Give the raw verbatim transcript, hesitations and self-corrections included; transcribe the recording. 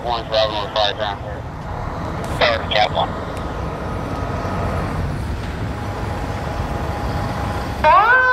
Cap one, Robin with five down. Sorry, Cap one.